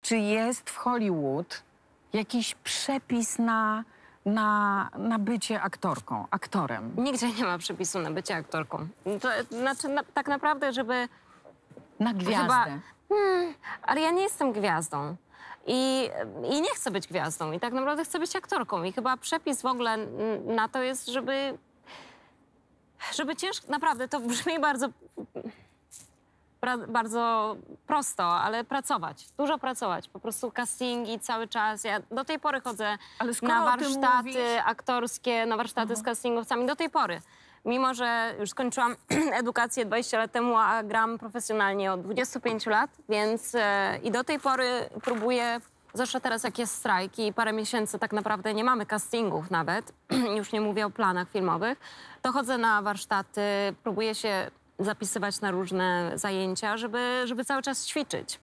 Czy jest w Hollywood jakiś przepis na bycie aktorką, aktorem? Nigdzie nie ma przepisu na bycie aktorką. To znaczy, tak naprawdę, żeby... Na gwiazdę. Ale ja nie jestem gwiazdą. I nie chcę być gwiazdą. I tak naprawdę chcę być aktorką. I chyba przepis w ogóle na to jest, żeby ciężko... Naprawdę, to brzmi bardzo prosto, ale pracować. Dużo pracować. Po prostu castingi cały czas. Ja do tej pory chodzę Ale skoro na o tym warsztaty mówisz... aktorskie, na warsztaty z castingowcami. Do tej pory. Mimo że już skończyłam edukację 20 lat temu, a gram profesjonalnie od 25 lat, więc i do tej pory próbuję, zwłaszcza teraz jak jest strajk i parę miesięcy tak naprawdę nie mamy castingów nawet, już nie mówię o planach filmowych, to chodzę na warsztaty, próbuję się zapisywać na różne zajęcia, żeby cały czas ćwiczyć.